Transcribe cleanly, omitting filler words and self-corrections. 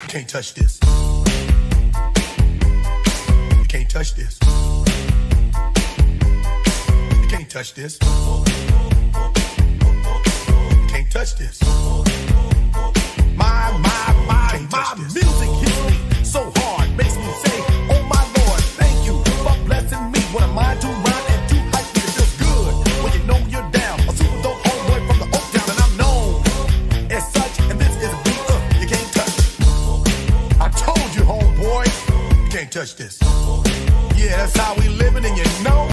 You can't touch this. You can't touch this. You can't touch this. You can't touch this. My music hits me so hard, makes me say, oh my Lord, thank you for blessing me. What am I to rhyme and to hype me? It feels good when you know you're down. A super dope homeboy from the Oak Town, and I'm known as such. And this is a beat you can't touch. I told you, homeboy, you can't touch this. Yeah, that's how we living, and you know.